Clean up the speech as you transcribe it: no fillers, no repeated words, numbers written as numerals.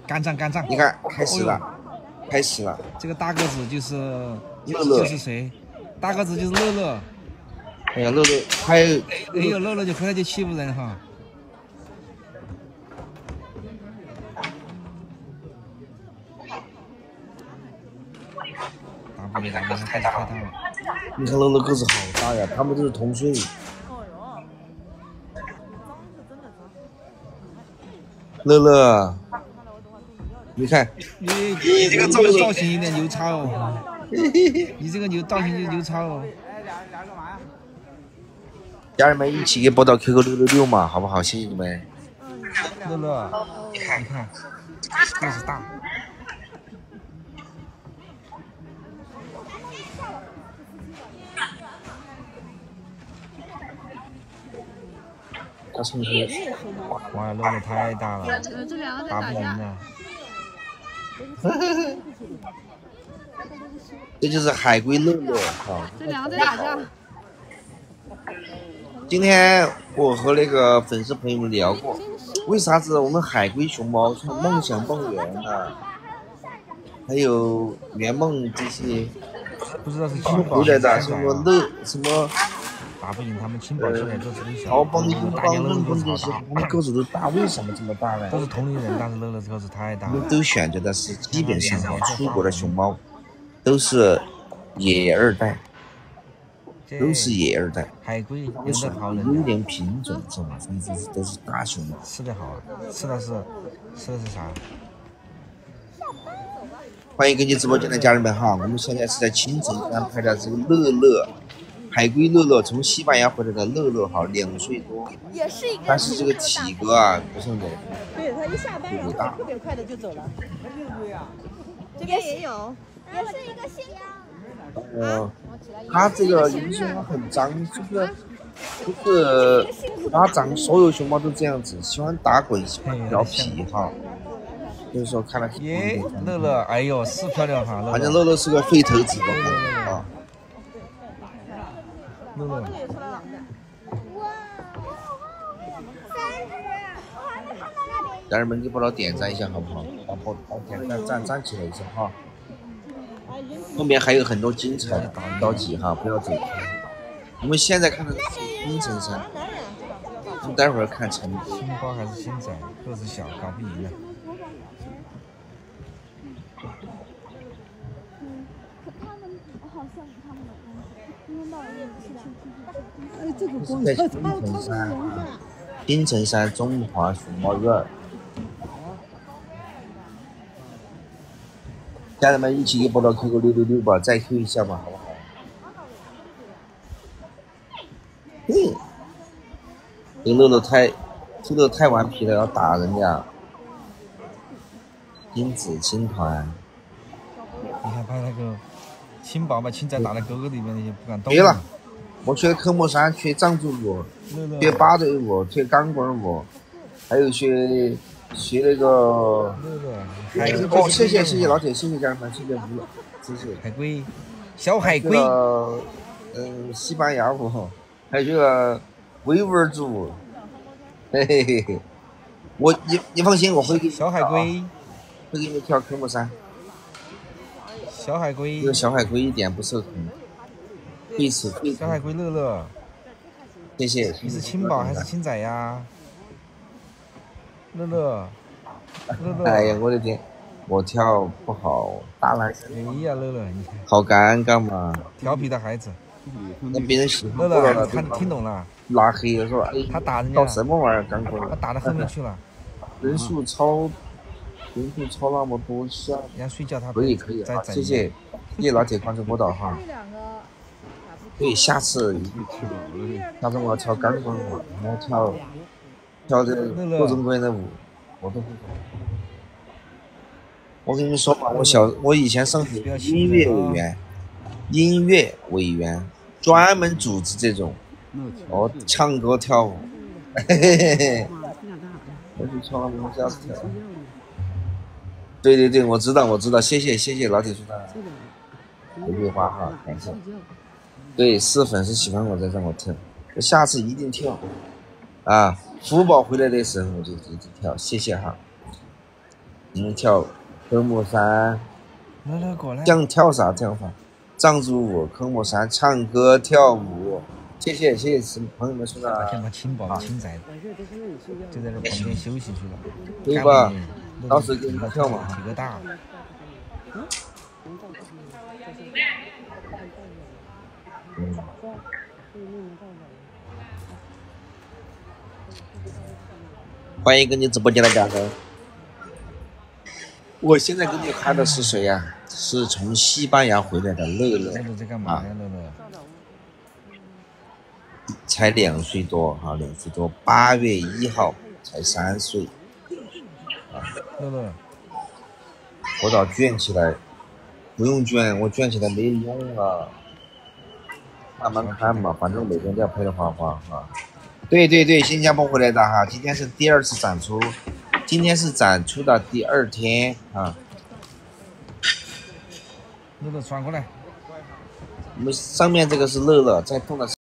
干仗干仗！ 你看，开始了，开始了。 这个大个子就是乐乐， 就是谁？大个子就是乐乐。 哎呀，乐乐，还有哎呦，乐乐就回来就欺负人哈。打不了，太大了。 你看乐乐个子好大呀，他们都是同岁。乐乐，你看， 你这个造型有点牛叉哦，你这个造型就牛叉哦。 家人们一起给拨到 QQ666嘛，好不好？谢谢你们。 乐乐，你看，个子大。 他成哇，乐乐太大了，打不赢了。 这就是海龟乐乐哈。 这两个在打架。 今天我和那个粉丝朋友们聊过，为啥子我们海龟熊猫像梦想梦圆啊，还有圆梦这些， 不知道是他们回来的什么乐什么。 打不赢他们青宝现在个子很小， 淘宝、英邦、润丰这些，他们个子都大，为什么这么大呢？ 都是同龄人，但是乐乐个子太大了。 我们都选择的是基本上出国的熊猫，都是野二代，都是野二代。 海龟都是优良品种，是吧？所以都是大熊猫。 吃的好啊，吃的是啥？ 欢迎跟进直播间的家人们哈，我们现在是在青城山拍的这个乐乐。海龟乐乐从西班牙回来的乐乐哈，2岁多，但是这个体格啊不是很对， 他一下班然后特别快的就走了。这边也有， 也是一个新娘。它这个有些熊猫很脏，就是它脏，所有熊猫都这样子，喜欢打滚，喜欢调皮哈。就是说看了乐乐，哎呦是漂亮哈， 反正乐乐是个废头子啊。 乐乐， 家人们，你帮我点赞一下好不好？帮点赞站起来一下哈！后面还有很多精彩的，不着急哈，不要走开。我们现在看的是冰城山，我们待会儿看成都。 青包还是新仔，个子小，搞不赢了。 在冰城山中华熊猫院，家人们一起给拨到 QQ666吧，再 Q 一下吧，好不好？这乐乐太顽皮了，要打人家。亲子青团， 你看拍那个青宝把青仔打在沟沟里面那些不敢动。 对了。我学科目3，学藏族舞，学芭蕾舞，学钢管舞，还有学那个。哦，谢谢老铁，谢谢家人们，谢谢海龟，小海龟。 西班牙舞，还有这个维吾尔族舞，嘿嘿嘿嘿。你放心，我会给你小海龟， 会给你跳科目3。 小海龟， 这个小海龟一点不受控。 小海龟乐乐， 谢谢。 你是青宝还是青仔呀？乐乐。 哎呀，我的天，我跳不好，大男生。 哎呀，乐乐，你看。 好尴尬嘛。 调皮的孩子。 那别人乐乐，他听懂了。 拉黑了说，哎， 他打人家。 搞什么玩意儿？钢管。 他打到后面去了。 人数超那么多，下。 人家睡觉他。 可以，谢谢老铁关注播导哈。对，下次我要跳钢管舞，然后跳这各种各样的舞，我都不懂。我跟你们说嘛，我以前上学音乐委员，专门组织这种，唱歌跳舞，嘿嘿嘿嘿。我去唱了，下次跳。对，我知道，谢谢老铁说的玫瑰花哈，感谢。对，是粉丝喜欢我再让我跳，我下次一定跳啊！福宝回来的时候我就一直跳，谢谢哈。 跳科目三， 乐乐过来。 想跳啥跳啥，藏族舞科目三唱歌跳舞。谢谢朋友们送的。 那天把亲抱亲在，就在这旁边休息去了。 可以吧？到时给你们跳嘛。 体格大。 欢迎跟进直播间的家人。我现在给你看的是谁呀？是从西班牙回来的乐乐。 乐乐在干嘛呀？乐乐。 才2岁多哈，2岁多，8月1号才3岁。 乐乐。 我倒卷起来，不用卷，我卷起来没用啊。慢慢看嘛，反正每天都要拍花花哈。对，新加坡回来的哈，今天是第2次展出，今天是展出的第2天啊。 乐乐转过来。 我们上面这个是乐乐，在动的是。